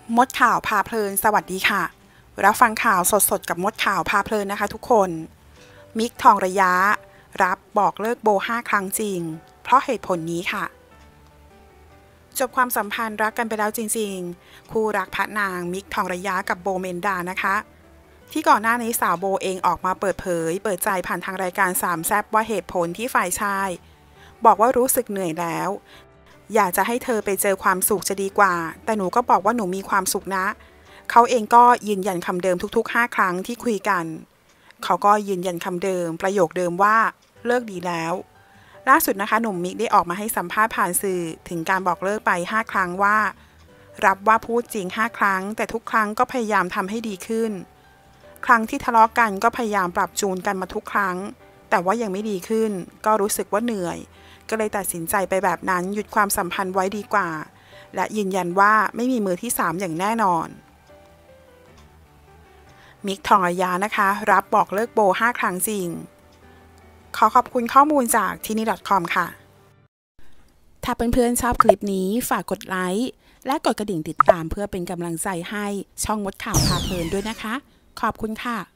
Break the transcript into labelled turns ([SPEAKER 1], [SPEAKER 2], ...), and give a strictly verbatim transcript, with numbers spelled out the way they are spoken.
[SPEAKER 1] มดข่าวพาเพลินสวัสดีค่ะรับฟังข่าวสดๆกับมดข่าวพาเพลินนะคะทุกคนมิกทองระยะรับบอกเลิกโบห้าครั้งจริงเพราะเหตุผลนี้ค่ะจบความสัมพันธ์รักกันไปแล้วจริงๆคู่รักพระนางมิกทองระยะกับโบเมนดานะคะที่ก่อนหน้านี้สาวโบเองออกมาเปิดเผยเปิดใจผ่านทางรายการสามแซบว่าเหตุผลที่ฝ่ายชายบอกว่ารู้สึกเหนื่อยแล้วอยากจะให้เธอไปเจอความสุขจะดีกว่าแต่หนูก็บอกว่าหนูมีความสุขนะเขาเองก็ยืนยันคำเดิมทุกๆห้าครั้งที่คุยกันเขาก็ยืนยันคำเดิมประโยคเดิมว่าเลิกดีแล้วล่าสุดนะคะหนุ่มมิกได้ออกมาให้สัมภาษณ์ผ่านสื่อถึงการบอกเลิกไปห้าครั้งว่ารับว่าพูดจริงห้าครั้งแต่ทุกครั้งก็พยายามทำให้ดีขึ้นครั้งที่ทะเลาะกันก็พยายามปรับจูนกันมาทุกครั้งแต่ว่ายังไม่ดีขึ้นก็รู้สึกว่าเหนื่อยก็เลยตัดสินใจไปแบบนั้นหยุดความสัมพันธ์ไว้ดีกว่าและยืนยันว่าไม่มีมือที่สามอย่างแน่นอนมิกทองระยะนะคะรับบอกเลิกโบห้าครั้งจริงขอขอบคุณข้อมูลจากที่นี่ .com ค่ะถ้าเพื่อนๆชอบคลิปนี้ฝากกดไลค์และกดกระดิ่งติดตามเพื่อเป็นกำลังใจให้ช่องมดข่าวพาเพลินด้วยนะคะขอบคุณค่ะ